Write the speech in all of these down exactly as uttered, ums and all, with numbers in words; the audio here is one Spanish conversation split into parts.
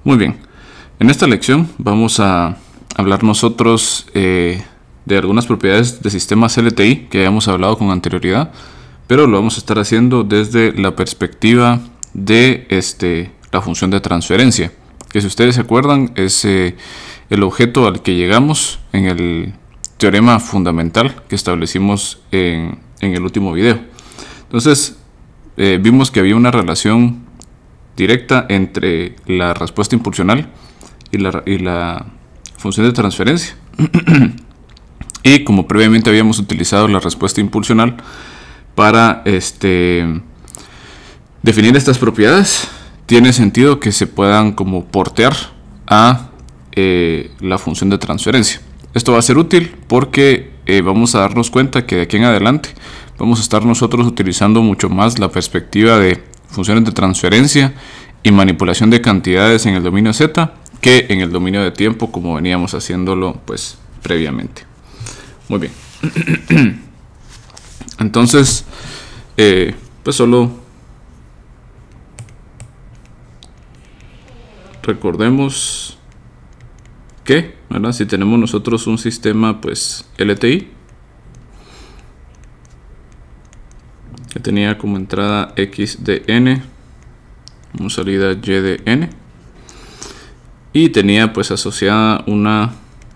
Muy bien, en esta lección vamos a hablar nosotros eh, de algunas propiedades de sistemas L T I que habíamos hablado con anterioridad, pero lo vamos a estar haciendo desde la perspectiva de este, la función de transferencia, que si ustedes se acuerdan es eh, el objeto al que llegamos en el teorema fundamental que establecimos en, en el último video. Entonces eh, vimos que había una relación directa entre la respuesta impulsional y la, y la función de transferencia. Y como previamente habíamos utilizado la respuesta impulsional para este, definir estas propiedades, tiene sentido que se puedan como portear a eh, la función de transferencia. Esto va a ser útil porque eh, vamos a darnos cuenta que de aquí en adelante vamos a estar nosotros utilizando mucho más la perspectiva de funciones de transferencia y manipulación de cantidades en el dominio Z que en el dominio de tiempo, como veníamos haciéndolo pues previamente. Muy bien. Entonces eh, pues solo recordemos que, ¿verdad? Si tenemos nosotros un sistema pues L T I que tenía como entrada X de N, como salida Y de N, y tenía pues asociada una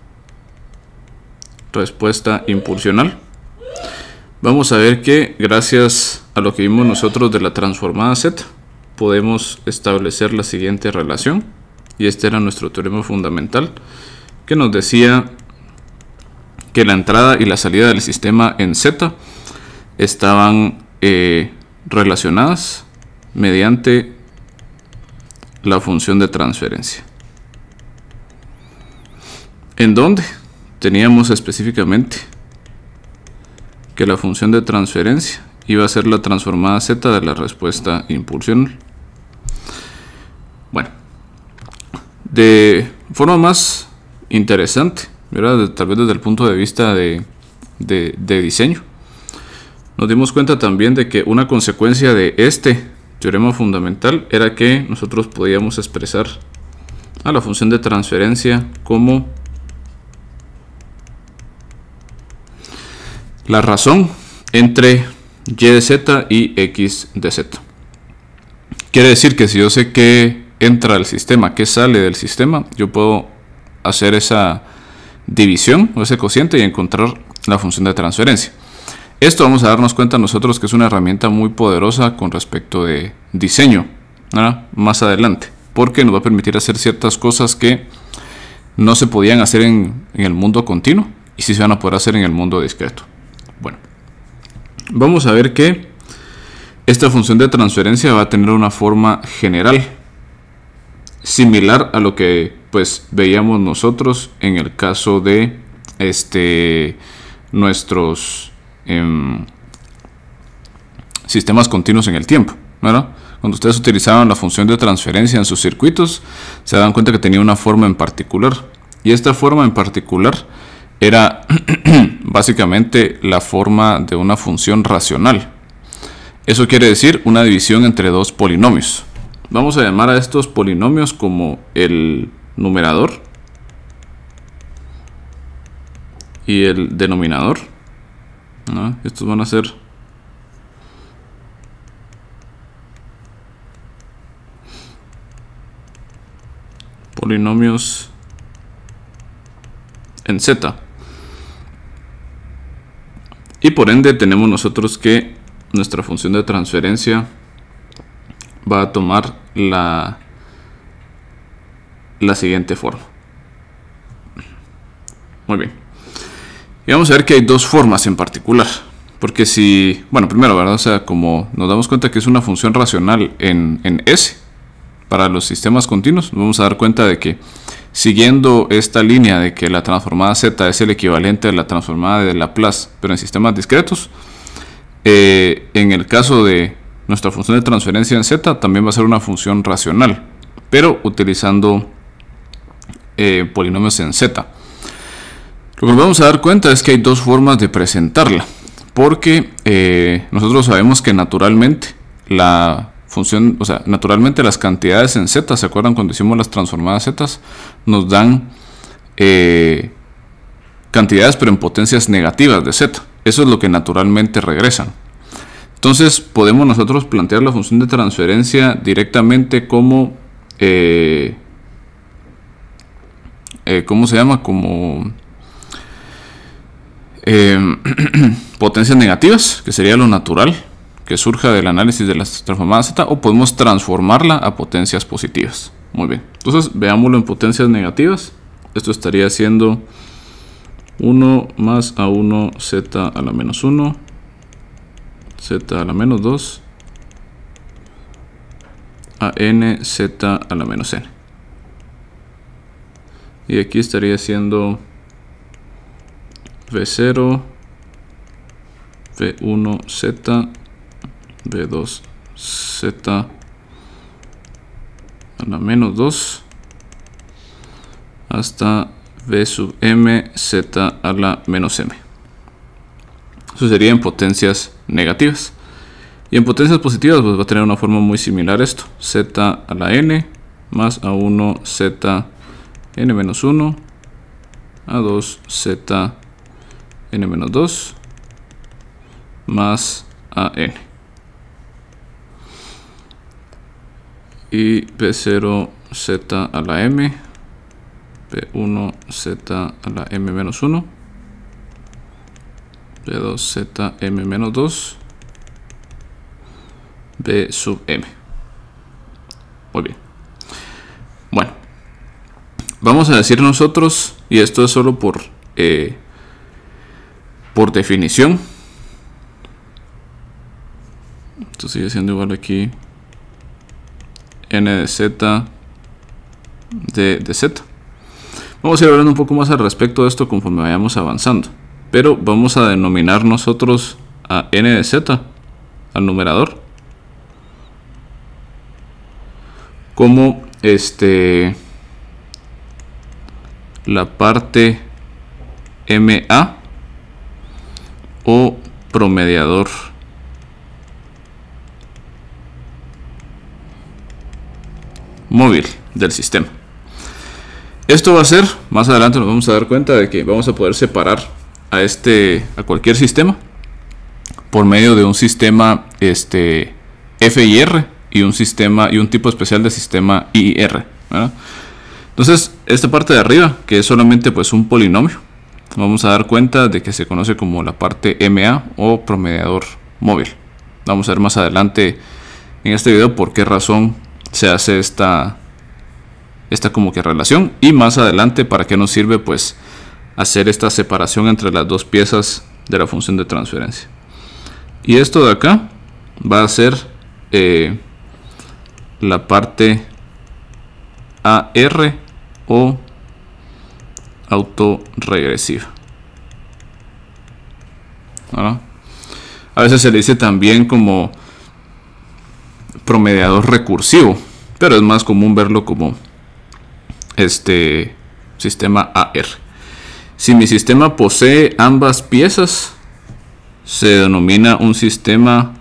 respuesta impulsional, vamos a ver que gracias a lo que vimos nosotros de la transformada Z podemos establecer la siguiente relación, y este era nuestro teorema fundamental que nos decía que la entrada y la salida del sistema en Z estaban eh, relacionadas mediante la función de transferencia. ¿En dónde? Teníamos específicamente que la función de transferencia iba a ser la transformada Z de la respuesta impulsional. Bueno, de forma más interesante, ¿verdad? Tal vez desde el punto de vista de, de, de diseño, nos dimos cuenta también de que una consecuencia de este teorema fundamental era que nosotros podíamos expresar a la función de transferencia como la razón entre Y de Z y X de Z. Quiere decir que si yo sé que entra al sistema, que sale del sistema, yo puedo hacer esa división o ese cociente y encontrar la función de transferencia. Esto vamos a darnos cuenta nosotros que es una herramienta muy poderosa con respecto de diseño, ¿verdad? Más adelante, porque nos va a permitir hacer ciertas cosas que no se podían hacer en, en el mundo continuo y sí se van a poder hacer en el mundo discreto. Bueno, vamos a ver que esta función de transferencia va a tener una forma general similar a lo que pues veíamos nosotros en el caso de este nuestros eh, sistemas continuos en el tiempo, ¿verdad? Cuando ustedes utilizaban la función de transferencia en sus circuitos, se dan cuenta que tenía una forma en particular, y esta forma en particular era básicamente la forma de una función racional. Eso quiere decir una división entre dos polinomios. Vamos a llamar a estos polinomios como el numerador y el denominador, ¿no? Estos van a ser polinomios en Z. Y por ende tenemos nosotros que nuestra función de transferencia va a tomar la, la siguiente forma. Muy bien. Y vamos a ver que hay dos formas en particular. Porque si, bueno, primero, ¿verdad? O sea, como nos damos cuenta que es una función racional en, en S para los sistemas continuos, nos vamos a dar cuenta de que siguiendo esta línea de que la transformada Z es el equivalente a la transformada de Laplace, pero en sistemas discretos, eh, en el caso de nuestra función de transferencia en Z también va a ser una función racional, pero utilizando eh, polinomios en Z. Lo que nos vamos a dar cuenta es que hay dos formas de presentarla, porque eh, nosotros sabemos que naturalmente la función, o sea, naturalmente las cantidades en Z, ¿se acuerdan cuando hicimos las transformadas Z? Nos dan eh, cantidades pero en potencias negativas de Z. Eso es lo que naturalmente regresan. Entonces podemos nosotros plantear la función de transferencia directamente como eh, eh, ¿cómo se llama? Como eh, potencias negativas, que sería lo natural que surja del análisis de las transformadas Z, o podemos transformarla a potencias positivas. Muy bien, entonces veámoslo en potencias negativas. Esto estaría siendo uno más a uno Z a la menos uno, Z a la menos dos, a n Z a la menos n. Y aquí estaría siendo V cero, V uno Z, V dos Z a la menos dos, hasta V sub m Z a la menos m. Eso sería en potencias negativas. Y en potencias positivas pues va a tener una forma muy similar a esto. Z a la n más a uno Z n menos uno, a dos Z n menos dos, más a n. Y V cero Z a la m, V uno Z a la m menos uno, V dos Z m menos dos, V sub m. Muy bien. Bueno, vamos a decir nosotros, y esto es solo por eh, por definición. Esto sigue siendo igual aquí n de z de, de z. Vamos a ir hablando un poco más al respecto de esto conforme vayamos avanzando, pero vamos a denominar nosotros a n de z, al numerador, como este la parte M A o promediador móvil del sistema. Esto va a ser, más adelante nos vamos a dar cuenta de que vamos a poder separar a este a cualquier sistema por medio de un sistema este F I R y un sistema y un tipo especial de sistema I R, ¿verdad? Entonces, esta parte de arriba, que es solamente pues un polinomio, vamos a dar cuenta de que se conoce como la parte M A o promediador móvil. Vamos a ver más adelante en este video por qué razón se hace esta esta como que relación, y más adelante para qué nos sirve pues hacer esta separación entre las dos piezas de la función de transferencia. Y esto de acá va a ser eh, la parte A R o autorregresiva. ¿No? A veces se le dice también como promediador recursivo, pero es más común verlo como este sistema A R. Si mi sistema posee ambas piezas, se denomina un sistema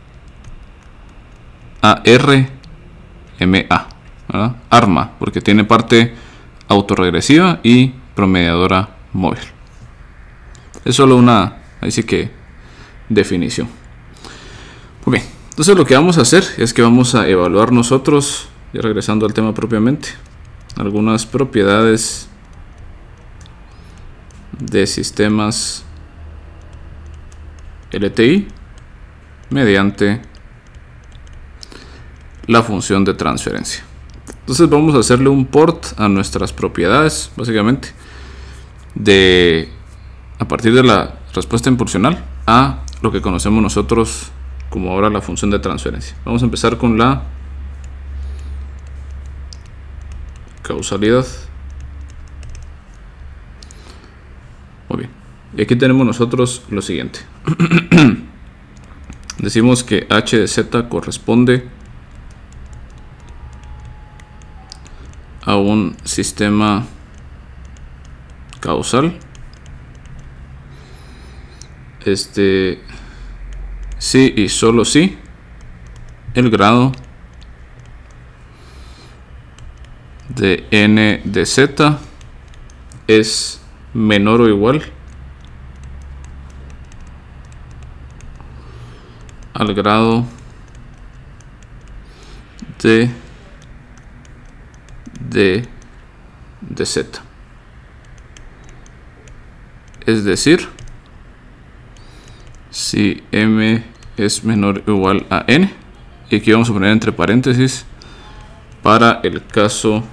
A R M A, ¿verdad? ARMA, porque tiene parte autorregresiva y promediadora móvil. Es solo una, ahí sí que, definición. Muy bien, entonces lo que vamos a hacer es que vamos a evaluar nosotros, ya regresando al tema propiamente, algunas propiedades de sistemas L T I mediante la función de transferencia. Entonces vamos a hacerle un port a nuestras propiedades, básicamente, de a partir de la respuesta impulsional a lo que conocemos nosotros como ahora la función de transferencia. Vamos a empezar con la causalidad. Muy bien. Y aquí tenemos nosotros lo siguiente. Decimos que H de Z corresponde a un sistema causal. Este, sí y solo sí el grado de n de z es menor o igual al grado de d de z. Es decir, si m es menor o igual a n, y aquí vamos a poner entre paréntesis para el caso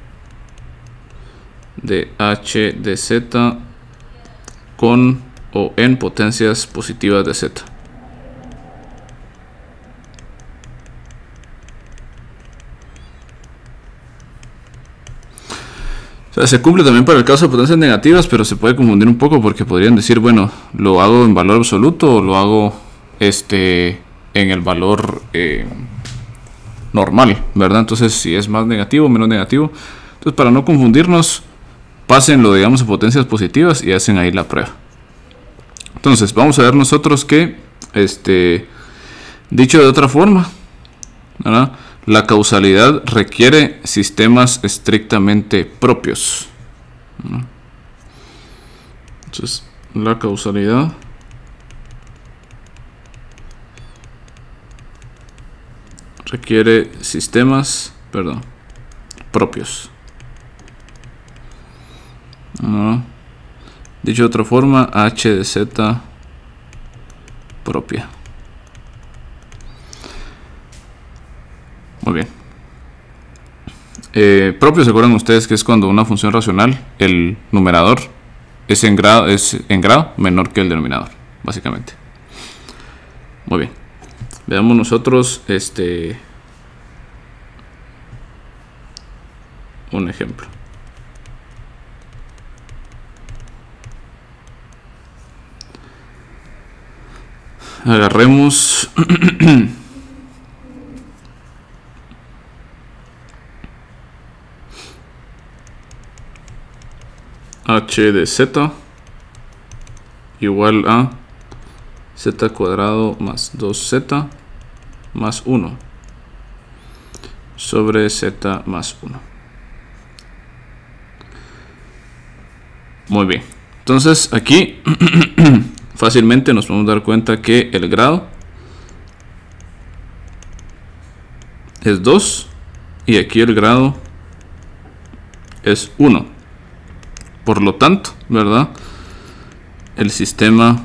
de h de z con o en potencias positivas de z. O sea, se cumple también para el caso de potencias negativas, pero se puede confundir un poco porque podrían decir, bueno, lo hago en valor absoluto o lo hago este en el valor eh, normal, ¿verdad? Entonces, si es más negativo o menos negativo. Entonces, para no confundirnos, pásenlo, digamos, a potencias positivas y hacen ahí la prueba. Entonces, vamos a ver nosotros que, este, dicho de otra forma, ¿verdad?, la causalidad requiere sistemas estrictamente propios. Entonces, la causalidad requiere sistemas, perdón, propios. ¿No? Dicho de otra forma, h de z propia. Muy bien. Eh, propio, ¿se acuerdan ustedes que es cuando una función racional, el numerador es en grado, es en grado menor que el denominador, básicamente? Muy bien. Veamos nosotros este un ejemplo. Agarremos h de z igual a z cuadrado más dos z más uno sobre z más uno. Muy bien. Entonces aquí fácilmente nos podemos dar cuenta que el grado es dos y aquí el grado es uno. Por lo tanto, ¿verdad?, el sistema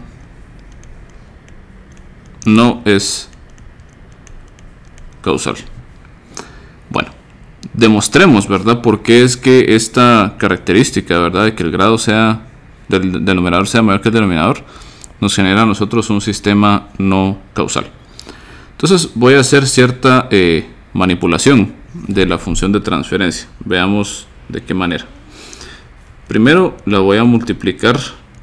no es causal. Bueno, demostremos, ¿verdad?, por qué es que esta característica, ¿verdad?, de que el grado sea del, del numerador sea mayor que el denominador, nos genera a nosotros un sistema no causal. Entonces voy a hacer cierta eh, manipulación de la función de transferencia. Veamos de qué manera. Primero la voy a multiplicar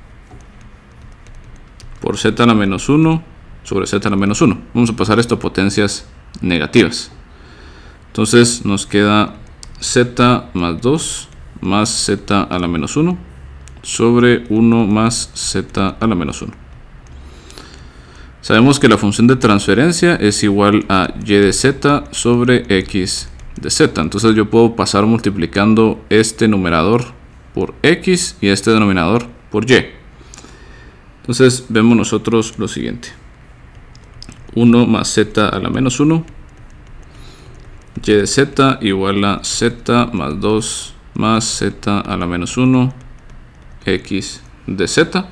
por z a la menos uno sobre z a la menos uno. Vamos a pasar esto a potencias negativas. Entonces nos queda z más dos más z a la menos uno sobre uno más z a la menos uno. Sabemos que la función de transferencia es igual a y de z sobre x de z. Entonces yo puedo pasar multiplicando este numerador por x y este denominador por y. Entonces vemos nosotros lo siguiente: uno más z a la menos uno, y de z igual a z más dos más z a la menos uno, x de z.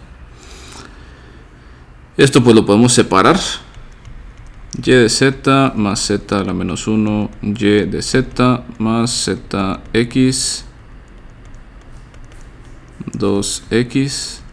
Esto pues lo podemos separar: y de z más z a la menos uno, y de z más zx, dos x,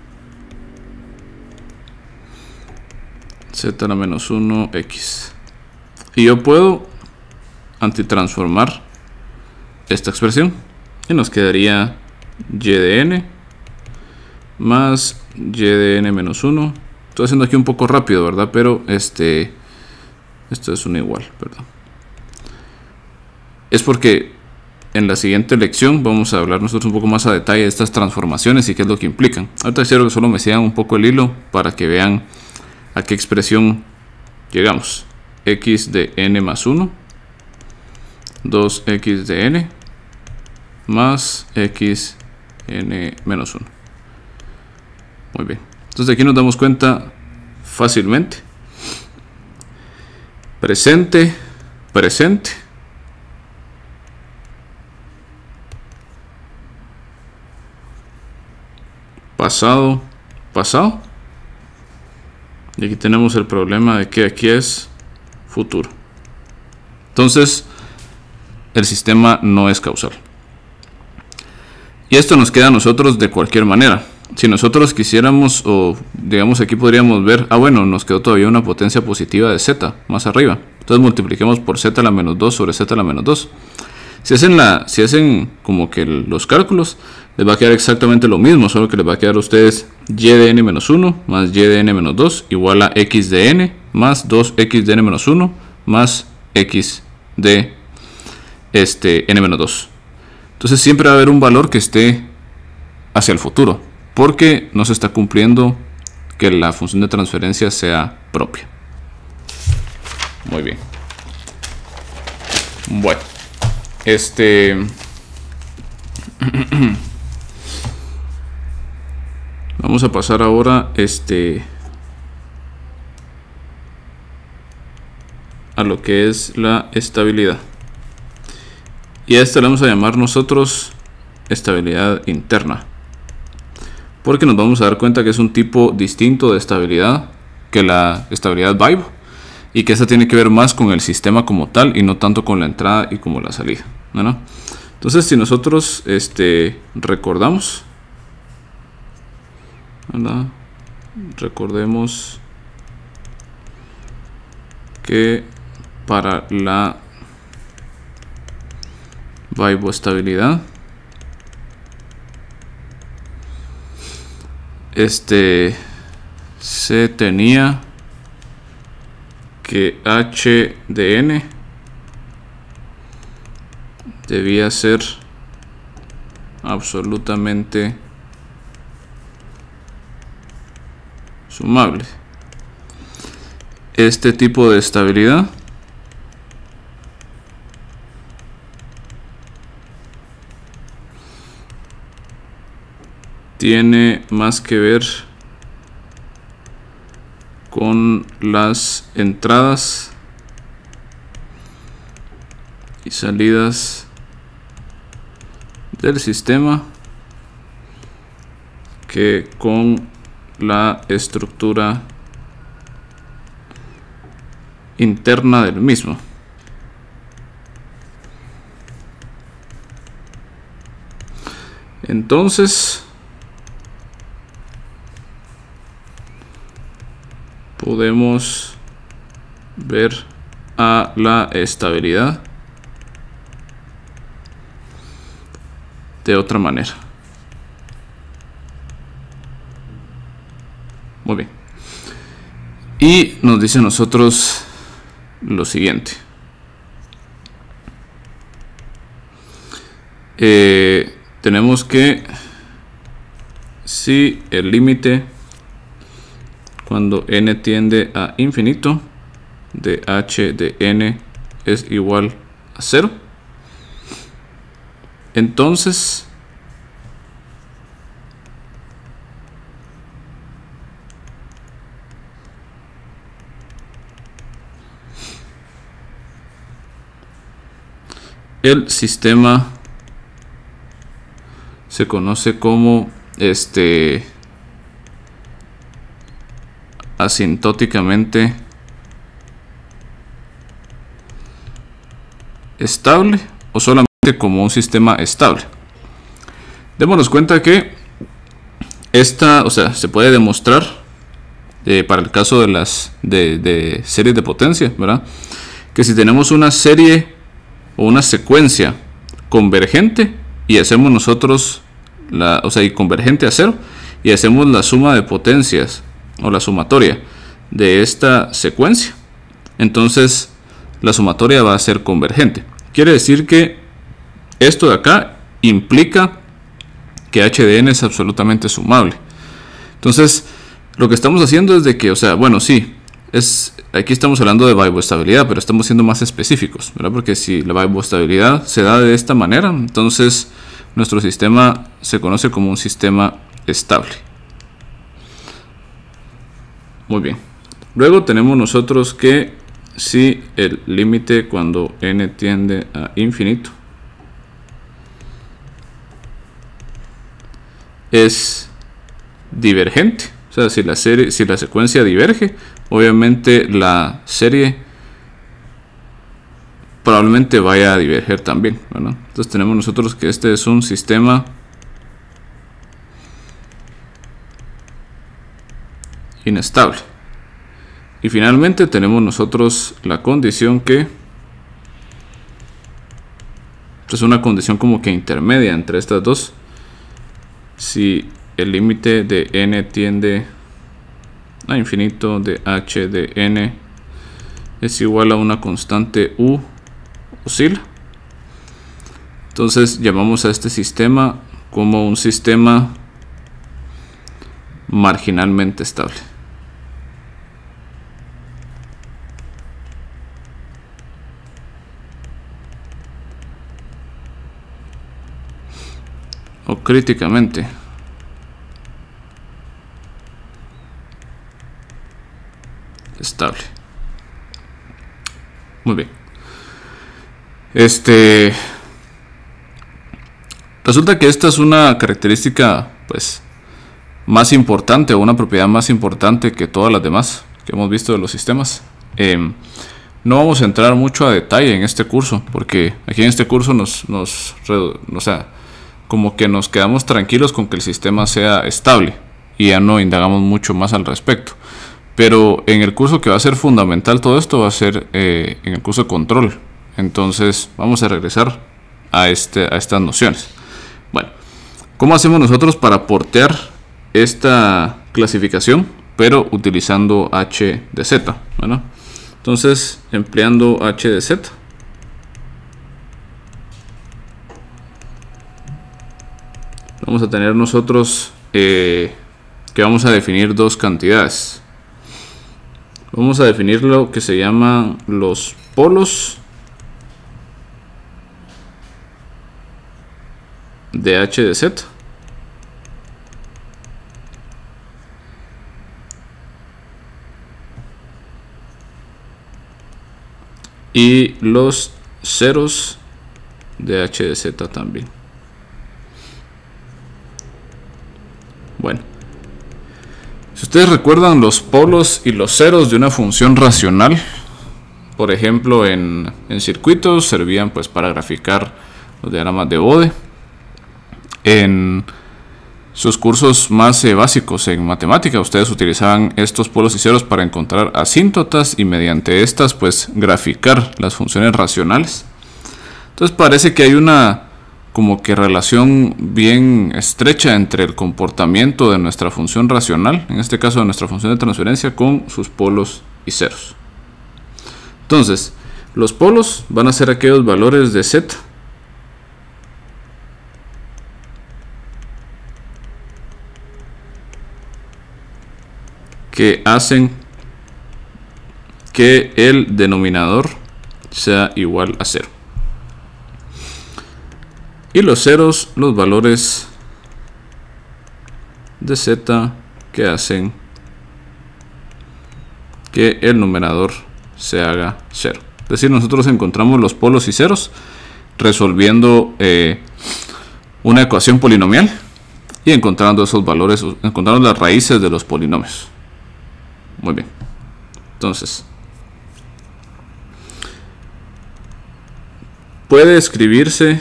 z a la menos uno, x. Y yo puedo antitransformar esta expresión y nos quedaría y de n más y de n menos uno. Estoy haciendo aquí un poco rápido, ¿verdad? Pero este esto es un igual, perdón. Es porque en la siguiente lección vamos a hablar nosotros un poco más a detalle de estas transformaciones y qué es lo que implican. Ahorita quiero que solo me sigan un poco el hilo para que vean a qué expresión llegamos. x de n más uno, dos x de n más x n menos uno. Muy bien, entonces aquí nos damos cuenta fácilmente. Presente, presente. Pasado, pasado. Y aquí tenemos el problema de que aquí es futuro. Entonces, el sistema no es causal. Y esto nos queda a nosotros de cualquier manera. Si nosotros quisiéramos, o digamos aquí podríamos ver, ah bueno, nos quedó todavía una potencia positiva de z más arriba. Entonces multipliquemos por z a la menos dos sobre z a la menos dos. Si hacen, la, si hacen como que los cálculos, les va a quedar exactamente lo mismo, solo que les va a quedar a ustedes y de n menos uno más y de n menos dos igual a x de n más dos x de n menos uno más x de este, n menos dos. Entonces siempre va a haber un valor que esté hacia el futuro, porque no se está cumpliendo que la función de transferencia sea propia. Muy bien. Bueno. Este... Vamos a pasar ahora este, a lo que es la estabilidad. Y a esta le vamos a llamar nosotros estabilidad interna, porque nos vamos a dar cuenta que es un tipo distinto de estabilidad que la estabilidad Weibull, y que esta tiene que ver más con el sistema como tal y no tanto con la entrada y como la salida, ¿no? Entonces, si nosotros este, recordamos, ¿verdad? Recordemos que para la Weibull estabilidad, este se tenía que h de n debía ser absolutamente sumable. Este tipo de estabilidad tiene más que ver con las entradas y salidas del sistema que con la estructura interna del mismo. Entonces podemos ver a la estabilidad de otra manera. Muy bien. Y nos dice a nosotros lo siguiente. Eh, tenemos que si el límite cuando n tiende a infinito de h de n es igual a cero, entonces el sistema se conoce como este asintóticamente estable o solamente como un sistema estable. Démonos cuenta que esta, o sea, se puede demostrar eh, para el caso de las de, de series de potencia, ¿verdad? Que si tenemos una serie o una secuencia convergente y hacemos nosotros la, o sea, y convergente a cero, y hacemos la suma de potencias o la sumatoria de esta secuencia, entonces la sumatoria va a ser convergente. Quiere decir que esto de acá implica que h de n es absolutamente sumable. Entonces lo que estamos haciendo es de que, o sea, bueno, sí, es, aquí estamos hablando de vaivoestabilidad, pero estamos siendo más específicos, ¿verdad? Porque si la vaivoestabilidad se da de esta manera, entonces nuestro sistema se conoce como un sistema estable. Muy bien. Luego tenemos nosotros que si el límite cuando n tiende a infinito es divergente, o sea, si la serie, si la secuencia diverge, obviamente la serie probablemente vaya a diverger también, ¿verdad? Entonces tenemos nosotros que este es un sistema inestable. Y finalmente tenemos nosotros la condición que es una condición como que intermedia entre estas dos. Si el límite de n tiende a infinito de h de n es igual a una constante u oscila, entonces llamamos a este sistema como un sistema marginalmente estable. O críticamente estable. Muy bien. Este resulta que esta es una característica pues más importante, o una propiedad más importante que todas las demás que hemos visto de los sistemas. Eh, no vamos a entrar mucho a detalle en este curso, porque aquí en este curso nos, nos o sea, como que nos quedamos tranquilos con que el sistema sea estable y ya no indagamos mucho más al respecto. Pero en el curso que va a ser fundamental todo esto va a ser eh, en el curso de control. Entonces vamos a regresar a, este, a estas nociones. Bueno, ¿cómo hacemos nosotros para portear esta clasificación, pero utilizando h de z? Bueno, entonces empleando h de z, vamos a tener nosotros eh, que vamos a definir dos cantidades. Vamos a definir lo que se llaman los polos de h de z y los ceros de h de z también. Bueno, si ustedes recuerdan los polos y los ceros de una función racional, por ejemplo en, en circuitos servían pues para graficar los diagramas de Bode. En sus cursos más eh, básicos en matemática ustedes utilizaban estos polos y ceros para encontrar asíntotas y mediante estas pues graficar las funciones racionales. Entonces parece que hay una como que relación bien estrecha entre el comportamiento de nuestra función racional, en este caso de nuestra función de transferencia, con sus polos y ceros. Entonces, los polos van a ser aquellos valores de z que hacen que el denominador sea igual a cero. Y los ceros, los valores de z que hacen que el numerador se haga cero. Es decir, nosotros encontramos los polos y ceros resolviendo eh, una ecuación polinomial y encontrando esos valores, encontrando las raíces de los polinomios. Muy bien. Entonces, puede escribirse,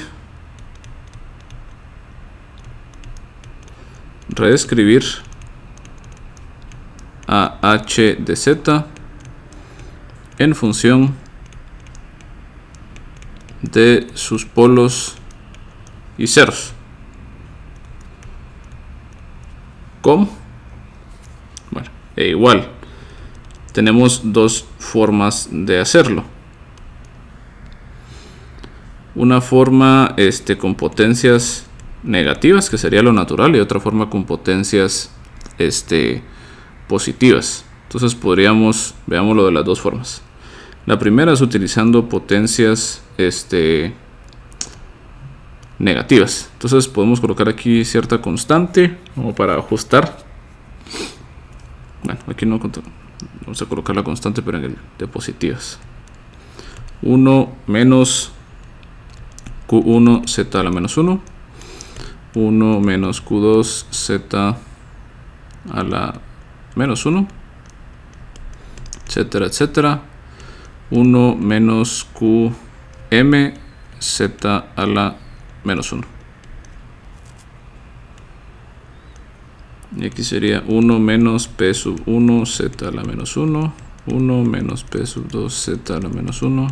reescribir a h de z en función de sus polos y ceros. ¿Cómo? Bueno, e igual. Tenemos dos formas de hacerlo. Una forma este, con potencias negativas, que sería lo natural, y otra forma con potencias este, positivas. Entonces Entonces podríamos, veámoslo de las dos formas. La primera es utilizando potencias este, negativas. Entonces podemos colocar aquí cierta constante como para ajustar. Bueno, aquí no vamos a colocar la constante, pero en el de positivas. uno menos Q uno Z a la menos uno. uno menos Q dos Z a la menos uno. Etcétera, etcétera. uno menos Q M Z a la menos uno. Y aquí sería uno menos P sub uno Z a la menos uno. uno menos P sub dos Z a la menos uno.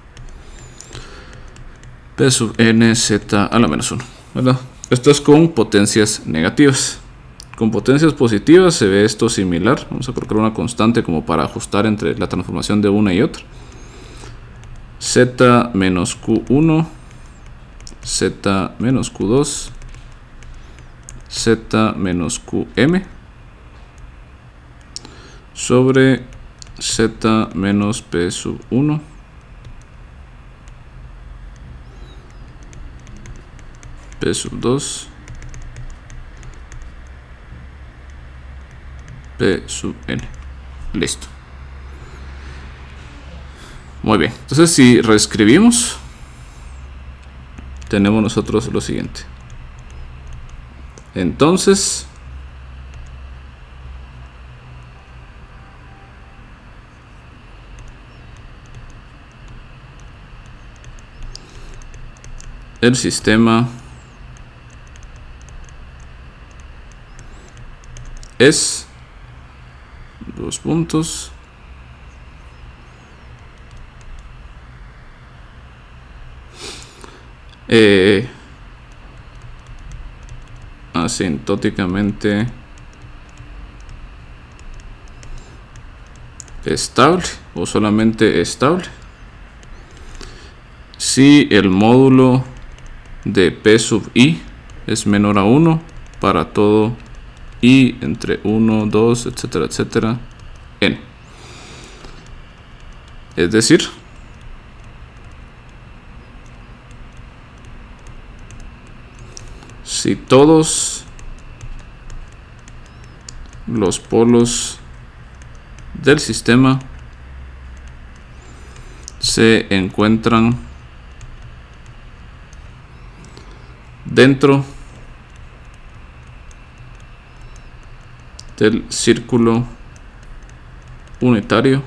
P sub N Z a la menos uno. ¿Verdad? Esto es con potencias negativas. Con potencias positivas se ve esto similar. Vamos a colocar una constante como para ajustar entre la transformación de una y otra. Z menos Q uno. Z menos Q dos. Z menos Q M. Sobre Z menos P sub uno. P sub dos. P sub N. Listo. Muy bien. Entonces si reescribimos, tenemos nosotros lo siguiente. Entonces, el sistema es dos puntos eh, asintóticamente estable o solamente estable si el módulo de P sub I es menor a uno para todo I entre uno, dos, etcétera, etcétera, N. Es decir, si todos los polos del sistema se encuentran dentro del círculo unitario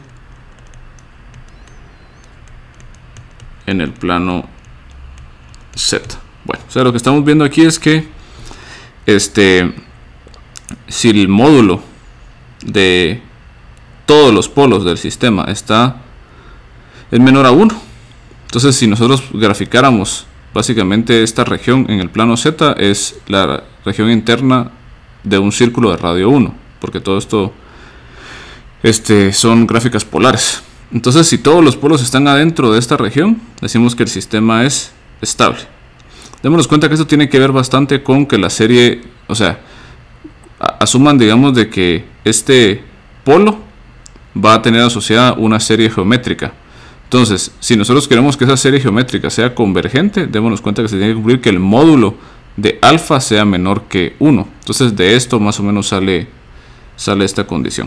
en el plano Z. Bueno, o sea, lo que estamos viendo aquí es que este, si el módulo de todos los polos del sistema está es menor a uno, entonces si nosotros graficáramos básicamente esta región en el plano Z es la región interna de un círculo de radio uno, porque todo esto este, son gráficas polares. Entonces si todos los polos están adentro de esta región, decimos que el sistema es estable. Démonos cuenta que esto tiene que ver bastante con que la serie, o sea, asuman digamos de que este polo va a tener asociada una serie geométrica. Entonces, si nosotros queremos que esa serie geométrica sea convergente, démonos cuenta que se tiene que cumplir que el módulo de alfa sea menor que uno. Entonces de esto más o menos sale, sale esta condición.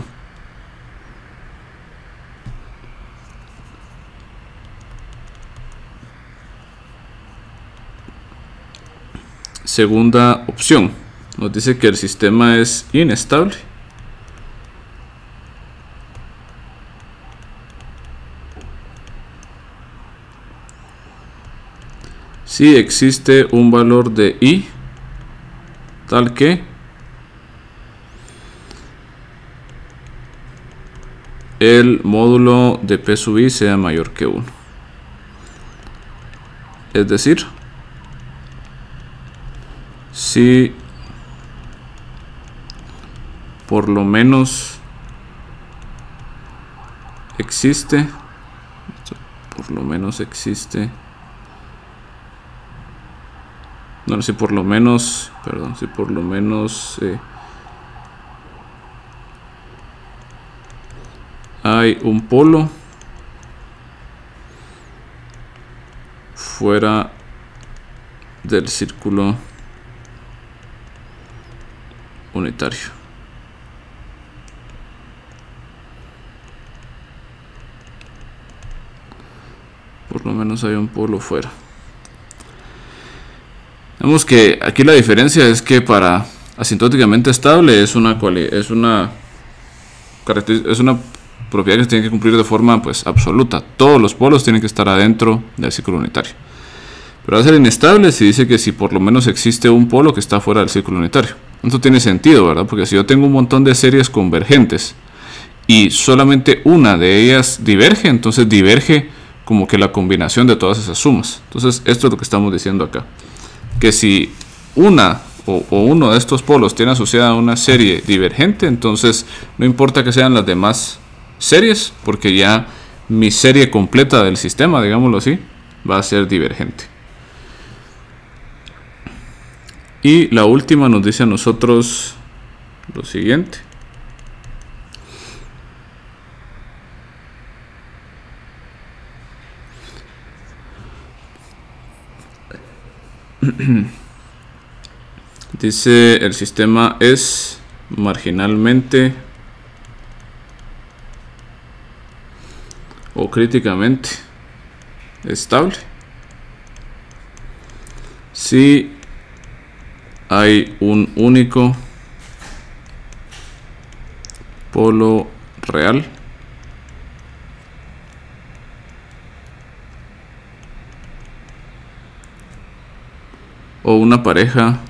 Segunda opción, nos dice que el sistema es inestable si existe un valor de I tal que el módulo de P sub I sea mayor que uno. Es decir, si por lo menos existe, por lo menos existe, no, si por lo menos, perdón, si por lo menos eh, hay un polo fuera del círculo unitario. Por lo menos hay un polo fuera. Vemos que aquí la diferencia es que para asintóticamente estable es una es una es una propiedad que se tiene que cumplir de forma pues absoluta. Todos los polos tienen que estar adentro del círculo unitario. Pero va a ser inestable si dice que si por lo menos existe un polo que está fuera del círculo unitario. Esto tiene sentido, ¿verdad? Porque si yo tengo un montón de series convergentes y solamente una de ellas diverge, entonces diverge como que la combinación de todas esas sumas. Entonces esto es lo que estamos diciendo acá. Que si una o, o uno de estos polos tiene asociada una serie divergente, entonces no importa que sean las demás series, porque ya mi serie completa del sistema, digámoslo así, va a ser divergente. Y la última nos dice a nosotros lo siguiente. Dice el sistema es marginalmente o críticamente estable si hay un único polo real o una pareja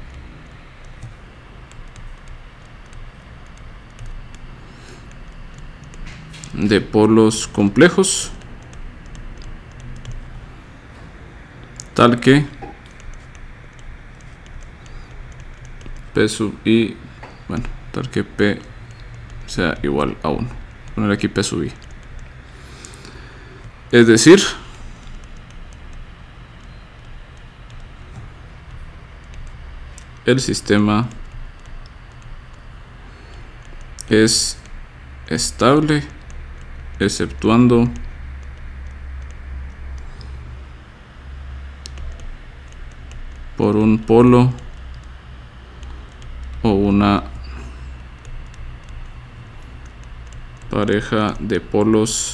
de polos complejos tal que P sub i, bueno, tal que P sea igual a uno. Poner aquí P sub i. Es decir, el sistema es estable exceptuando por un polo o una pareja de polos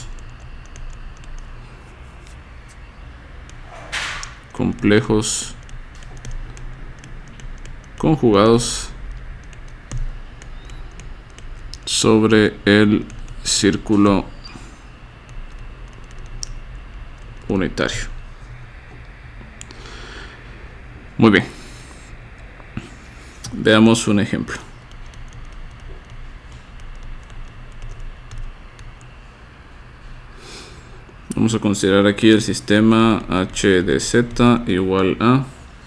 complejos conjugados sobre el círculo unitario. Muy bien. Veamos un ejemplo. Vamos a considerar aquí el sistema h de z igual a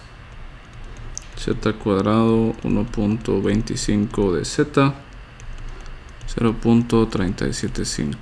z cuadrado uno punto veinticinco de z cero punto treinta y siete cinco.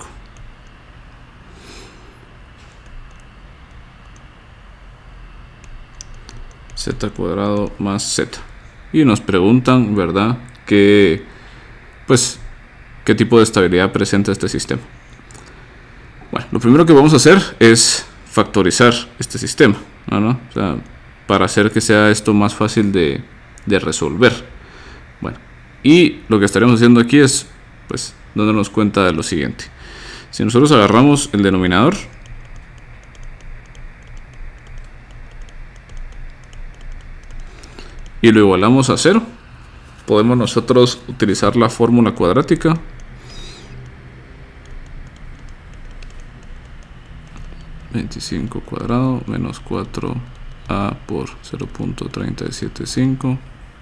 Z cuadrado más z. Y nos preguntan, ¿verdad?, que pues qué tipo de estabilidad presenta este sistema. Bueno, lo primero que vamos a hacer es factorizar este sistema, ¿no? O sea, para hacer que sea esto más fácil de, de resolver. Bueno, y lo que estaremos haciendo aquí es pues dándonos cuenta de lo siguiente. Si nosotros agarramos el denominador y lo igualamos a cero, podemos nosotros utilizar la fórmula cuadrática veinticinco cuadrado menos cuatro a por cero punto treinta y siete cinco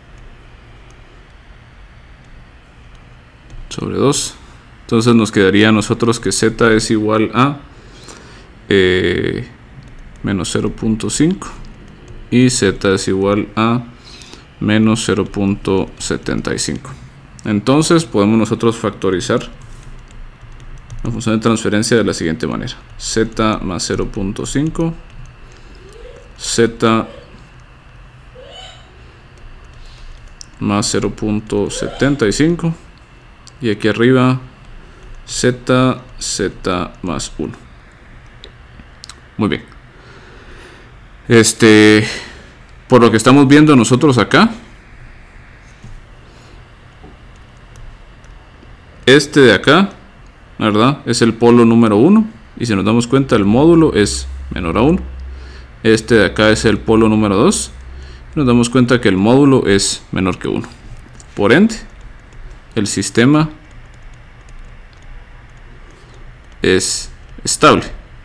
sobre dos. Entonces nos quedaría a nosotros que z es igual a eh, menos cero punto cinco y z es igual a menos cero punto setenta y cinco. Entonces podemos nosotros factorizar la función de transferencia de la siguiente manera: z más cero punto cinco, z más cero punto setenta y cinco, y aquí arriba z z más uno. Muy bien. Este, por lo que estamos viendo nosotros acá, este de acá, ¿verdad?, es el polo número uno. Y si nos damos cuenta, el módulo es menor a uno. Este de acá es el polo número dos. Nos damos cuenta que el módulo es menor que uno. Por ende, el sistema es estable.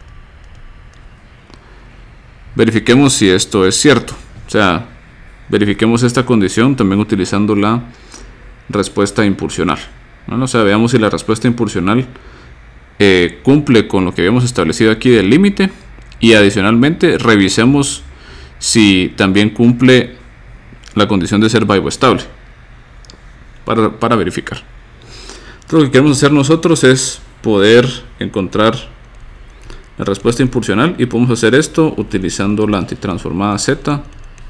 Verifiquemos si esto es cierto. O sea, verifiquemos esta condición también utilizando la respuesta impulsional. Bueno, o sea, veamos si la respuesta impulsional eh, cumple con lo que habíamos establecido aquí del límite. Y adicionalmente revisemos si también cumple la condición de ser vivoestable para, para verificar. Entonces, lo que queremos hacer nosotros es poder encontrar la respuesta impulsional, y podemos hacer esto utilizando la antitransformada Z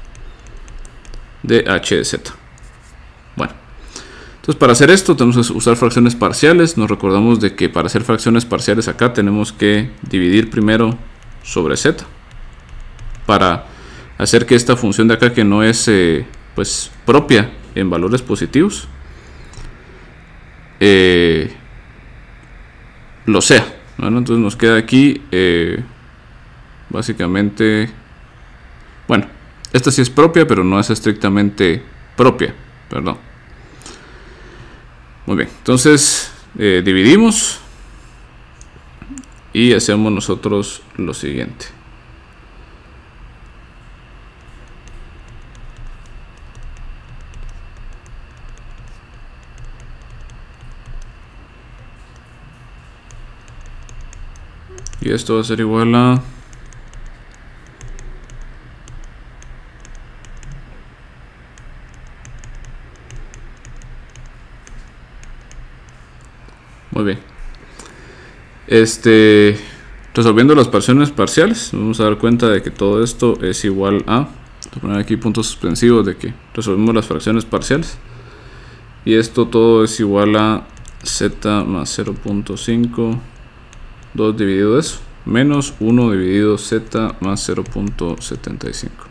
de h de z. Bueno, entonces para hacer esto tenemos que usar fracciones parciales. Nos recordamos de que para hacer fracciones parciales acá tenemos que dividir primero sobre z para hacer que esta función de acá, que no es eh, pues propia en valores positivos, eh, lo sea. Bueno, entonces nos queda aquí eh, básicamente, bueno, esta sí es propia, pero no es estrictamente propia, perdón. Muy bien, entonces eh, dividimos y hacemos nosotros lo siguiente. Y esto va a ser igual a muy bien. Este, resolviendo las fracciones parciales, vamos a dar cuenta de que todo esto es igual a, voy a poner aquí puntos suspensivos de que resolvemos las fracciones parciales, y esto todo es igual a z más cero punto cinco, dos dividido eso, menos uno dividido z más cero punto setenta y cinco.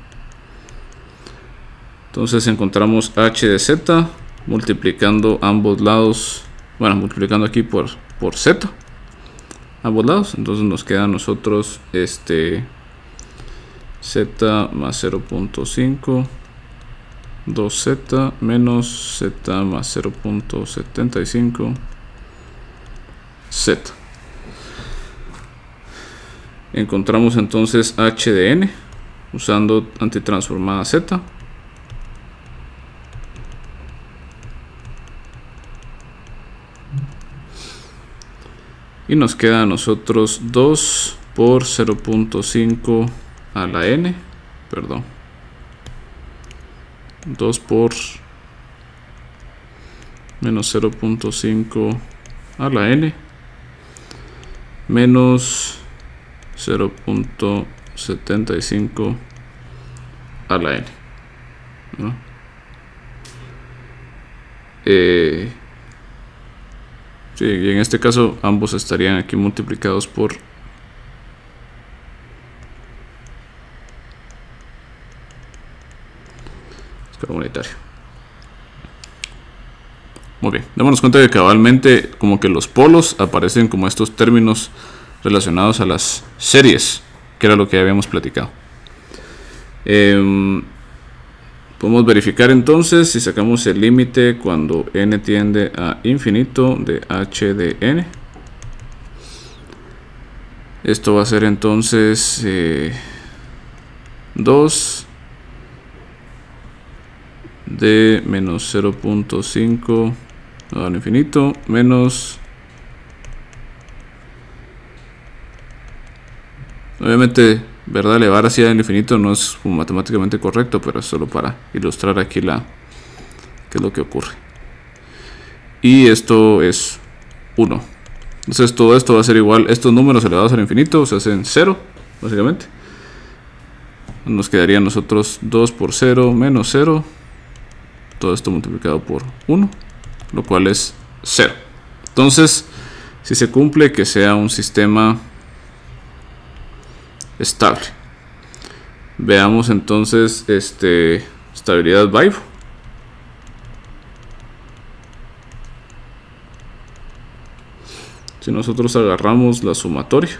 Entonces encontramos h de z multiplicando ambos lados, bueno, multiplicando aquí por, por z, ambos lados. Entonces nos queda a nosotros este z más cero punto cinco, dos z menos z más cero punto setenta y cinco, z. Encontramos entonces h de n usando antitransformada z. Y nos queda a nosotros dos por cero punto cinco a la n, perdón, dos por menos cero punto cinco a la n menos cero punto setenta y cinco a la n, ¿no? Eh, sí, y en este caso ambos estarían aquí multiplicados por escala unitaria. Muy bien, démonos cuenta que cabalmente como que los polos aparecen como estos términos relacionados a las series, que era lo que habíamos platicado. Eh, podemos verificar entonces si sacamos el límite cuando n tiende a infinito de h de n. Esto va a ser entonces eh, dos de menos cero punto cinco al infinito menos, obviamente, ¿verdad?, elevar hacia el infinito no es matemáticamente correcto, pero es solo para ilustrar aquí la qué es lo que ocurre. Y esto es uno. Entonces todo esto va a ser igual, estos números elevados al infinito se hacen cero, básicamente. Nos quedaría a nosotros dos por cero menos cero, todo esto multiplicado por uno, lo cual es cero. Entonces, Si se cumple, que sea un sistema estable. Veamos entonces este, estabilidad Vibo. Si nosotros agarramos la sumatoria,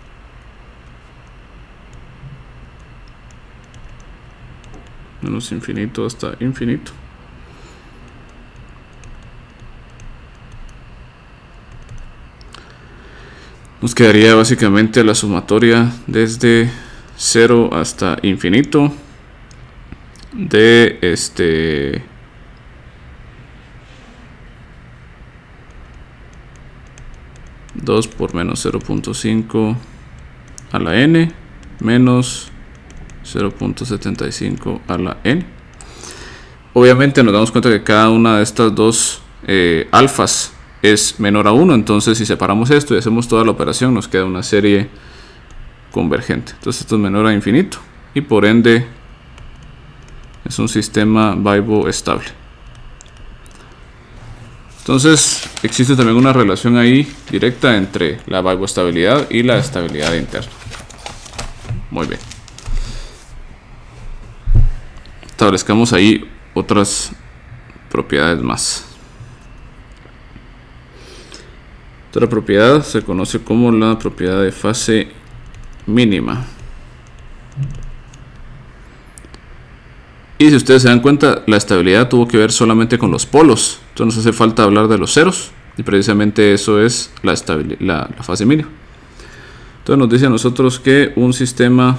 menos infinito hasta infinito, nos quedaría básicamente la sumatoria desde cero hasta infinito de este dos por menos cero punto cinco a la n menos cero punto setenta y cinco a la n. Obviamente nos damos cuenta que cada una de estas dos eh, alfas es menor a uno, entonces si separamos esto y hacemos toda la operación nos queda una serie convergente. Entonces esto es menor a infinito y por ende es un sistema Vibo estable. Entonces existe también una relación ahí directa entre la Vibo estabilidad y la estabilidad interna. Muy bien. Establezcamos ahí otras propiedades más. Otra propiedad se conoce como la propiedad de fase mínima. Y si ustedes se dan cuenta, la estabilidad tuvo que ver solamente con los polos. Entonces nos hace falta hablar de los ceros. Y precisamente eso es la, la, la fase mínima. Entonces nos dice a nosotros que un sistema...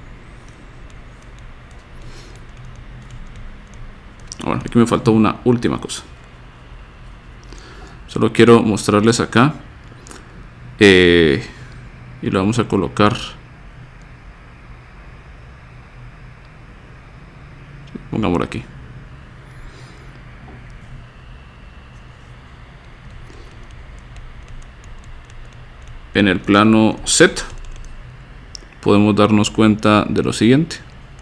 Bueno, aquí me faltó una última cosa. Solo quiero mostrarles acá. Eh, y lo vamos a colocar. Pongámoslo aquí. En el plano Z podemos darnos cuenta de lo siguiente.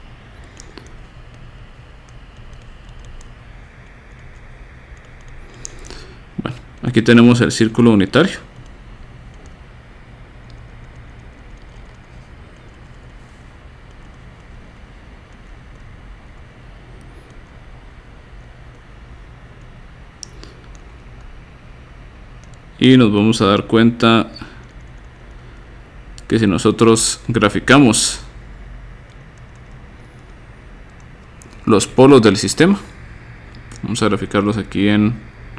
Bueno, aquí tenemos el círculo unitario. Y nos vamos a dar cuenta que si nosotros graficamos los polos del sistema, vamos a graficarlos aquí en...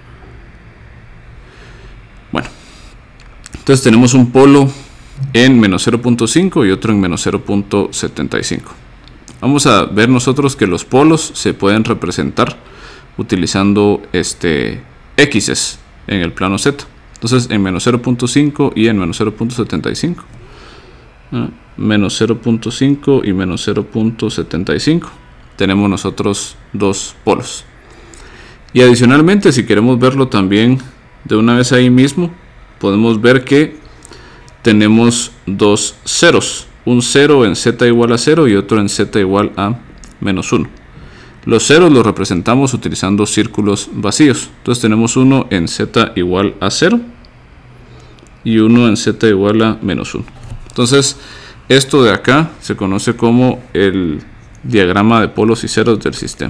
Bueno, entonces tenemos un polo en menos cero punto cinco y otro en menos cero punto setenta y cinco. Vamos a ver nosotros que los polos se pueden representar utilizando este X's en el plano Z. Entonces en menos cero punto cinco y en menos cero punto setenta y cinco. ¿Ah? Menos cero punto cinco y menos cero punto setenta y cinco. Tenemos nosotros dos polos. Y adicionalmente, si queremos verlo también de una vez ahí mismo, podemos ver que tenemos dos ceros. Un cero en z igual a cero y otro en z igual a menos uno. Los ceros los representamos utilizando círculos vacíos. Entonces tenemos uno en z igual a cero y uno en z igual a menos uno. Entonces esto de acá se conoce como el diagrama de polos y ceros del sistema.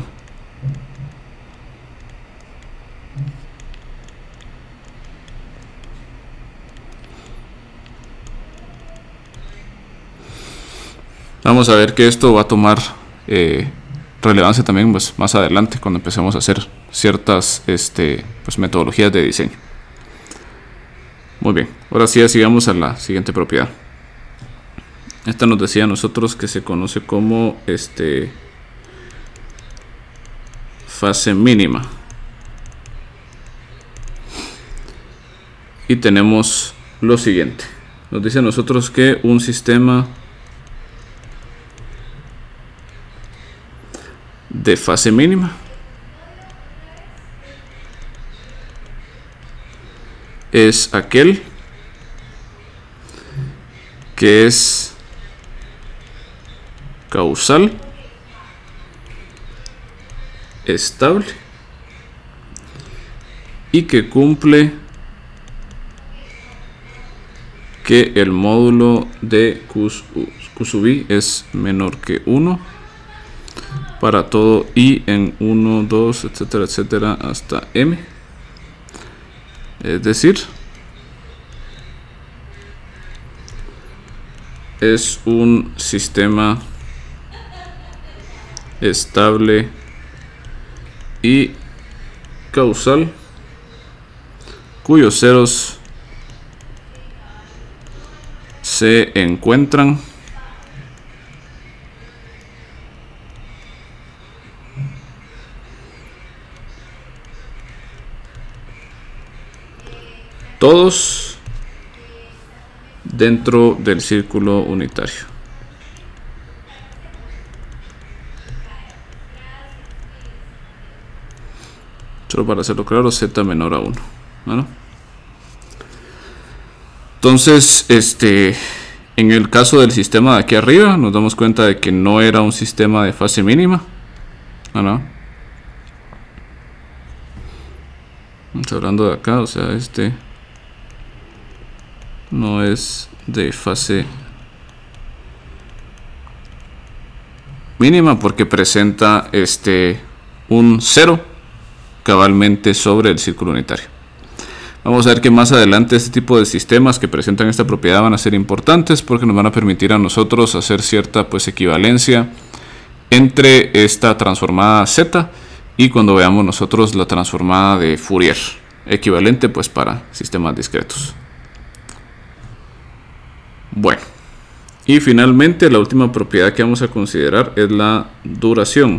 Vamos a ver que esto va a tomar eh, relevancia también pues, más adelante cuando empecemos a hacer ciertas este, pues, metodologías de diseño. Muy bien, ahora sí sigamos a la siguiente propiedad. Esta nos decía a nosotros que se conoce como este, fase mínima. Y tenemos lo siguiente. Nos dice a nosotros que un sistema de fase mínima es aquel que es causal, estable y que cumple que el módulo de Q, Q sub i es menor que uno para todo i en uno, dos, etcétera, etcétera, hasta m. Es decir, es un sistema estable y causal cuyos ceros se encuentran todos dentro del círculo unitario. Solo para hacerlo claro, z menor a uno. ¿Bueno? Entonces, este, en el caso del sistema de aquí arriba, nos damos cuenta de que no era un sistema de fase mínima. ¿No? Estamos hablando de acá, o sea, este no es de fase mínima porque presenta este un cero cabalmente sobre el círculo unitario. Vamos a ver que más adelante este tipo de sistemas que presentan esta propiedad van a ser importantes porque nos van a permitir a nosotros hacer cierta pues equivalencia entre esta transformada Z y cuando veamos nosotros la transformada de Fourier, equivalente pues para sistemas discretos. Bueno, y finalmente la última propiedad que vamos a considerar es la duración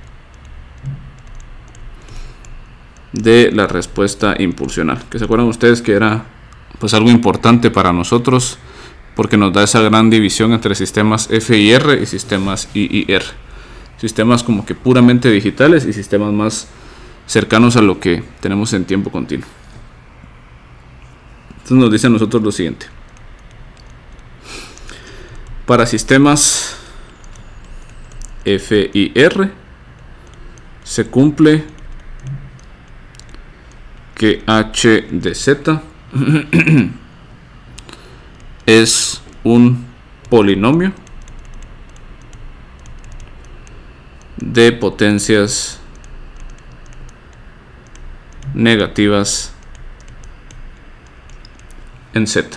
de la respuesta impulsional, que se acuerdan ustedes que era pues algo importante para nosotros porque nos da esa gran división entre sistemas F I R y sistemas I I R, sistemas como que puramente digitales y sistemas más cercanos a lo que tenemos en tiempo continuo. Entonces nos dice a nosotros lo siguiente: para sistemas F I R se cumple que h de z es un polinomio de potencias negativas en z.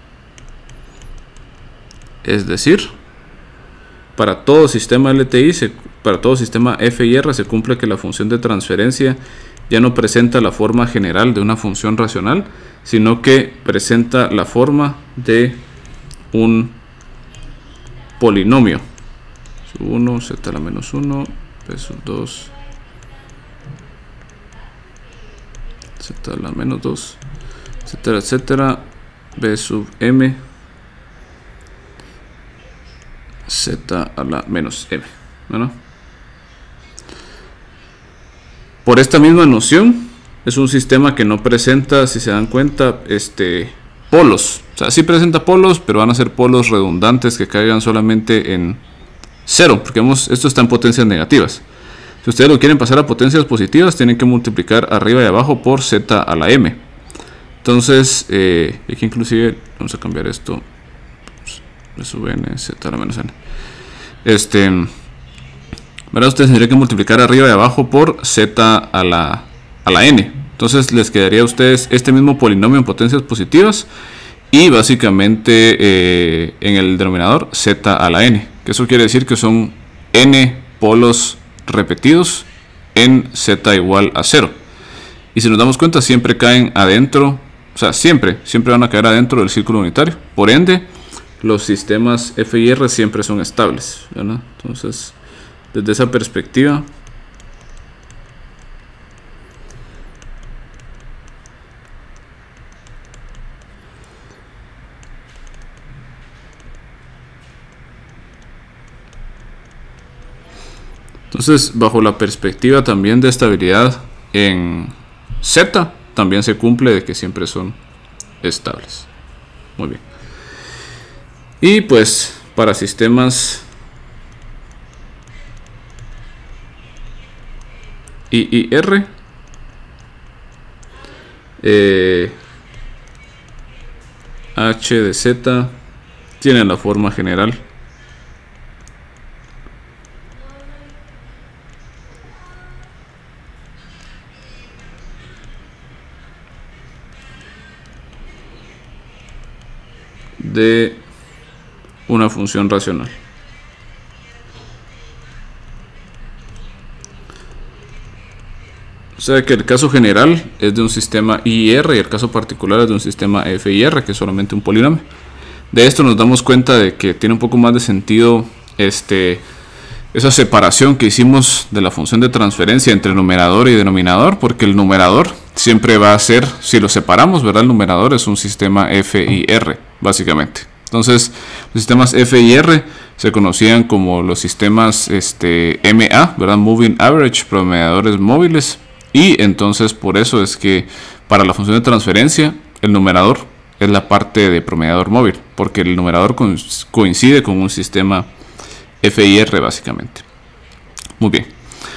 Es decir, para todo sistema L T I, se, para todo sistema F I R se cumple que la función de transferencia ya no presenta la forma general de una función racional, sino que presenta la forma de un polinomio. uno, z a la menos uno, p sub dos, z a la menos dos, etcétera, etcétera, b sub m, z a la menos m. ¿No? Por esta misma noción, es un sistema que no presenta, si se dan cuenta, este, polos. O sea, sí presenta polos, pero van a ser polos redundantes que caigan solamente en cero, porque vemos, esto está en potencias negativas. Si ustedes lo quieren pasar a potencias positivas, tienen que multiplicar arriba y abajo por z a la m. Entonces, eh, aquí inclusive, vamos a cambiar esto, b sub n, z a la menos n. Este... ¿verdad? Ustedes tendrían que multiplicar arriba y abajo por z a la, a la n. Entonces les quedaría a ustedes este mismo polinomio en potencias positivas y básicamente eh, en el denominador z a la n, que eso quiere decir que son n polos repetidos en z igual a cero. Y si nos damos cuenta, siempre caen adentro, o sea, siempre, siempre van a caer adentro del círculo unitario. Por ende, los sistemas F I R siempre son estables, ¿verdad? Entonces, desde esa perspectiva, entonces bajo la perspectiva también de estabilidad en Z, también se cumple de que siempre son estables. Muy bien. Y pues para sistemas I I R, eh, h de z tiene la forma general de una función racional. O sea que el caso general es de un sistema I y R y el caso particular es de un sistema F y R, que es solamente un polinomio. De esto nos damos cuenta de que tiene un poco más de sentido este, esa separación que hicimos de la función de transferencia entre numerador y denominador, porque el numerador siempre va a ser, si lo separamos, ¿verdad? El numerador es un sistema F y R, básicamente. Entonces, los sistemas F y R se conocían como los sistemas este, M A, ¿verdad? Moving Average, promediadores móviles. Y entonces por eso es que para la función de transferencia el numerador es la parte de promediador móvil, porque el numerador coincide con un sistema F y R básicamente. Muy bien.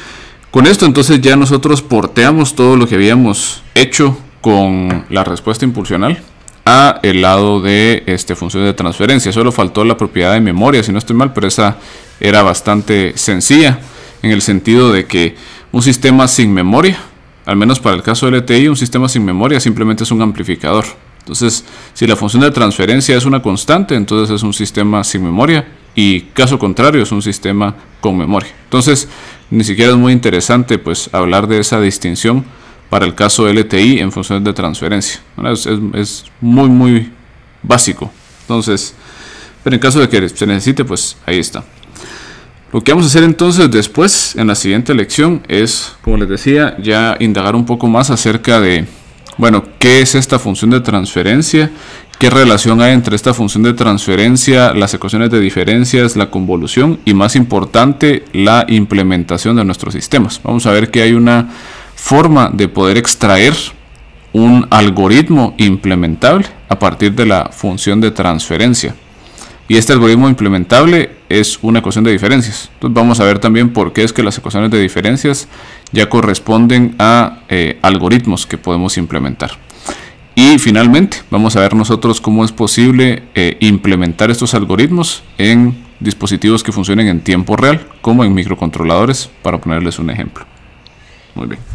Con esto entonces ya nosotros porteamos todo lo que habíamos hecho con la respuesta impulsional a el lado de este, función de transferencia. Solo faltó la propiedad de memoria, si no estoy mal, pero esa era bastante sencilla en el sentido de que un sistema sin memoria, al menos para el caso de L T I, un sistema sin memoria simplemente es un amplificador. Entonces, si la función de transferencia es una constante, entonces es un sistema sin memoria, y caso contrario es un sistema con memoria. Entonces, ni siquiera es muy interesante pues hablar de esa distinción para el caso L T I en funciones de transferencia. Es, es, es muy muy básico. Entonces, pero en caso de que se necesite, pues ahí está. Lo que vamos a hacer entonces después, en la siguiente lección, es, como les decía, ya indagar un poco más acerca de, bueno, qué es esta función de transferencia, qué relación hay entre esta función de transferencia, las ecuaciones de diferencias, la convolución y, más importante, la implementación de nuestros sistemas. Vamos a ver que hay una forma de poder extraer un algoritmo implementable a partir de la función de transferencia. Y este algoritmo implementable es una ecuación de diferencias. Entonces vamos a ver también por qué es que las ecuaciones de diferencias ya corresponden a eh, algoritmos que podemos implementar. Y finalmente vamos a ver nosotros cómo es posible eh, implementar estos algoritmos en dispositivos que funcionen en tiempo real, como en microcontroladores, para ponerles un ejemplo. Muy bien.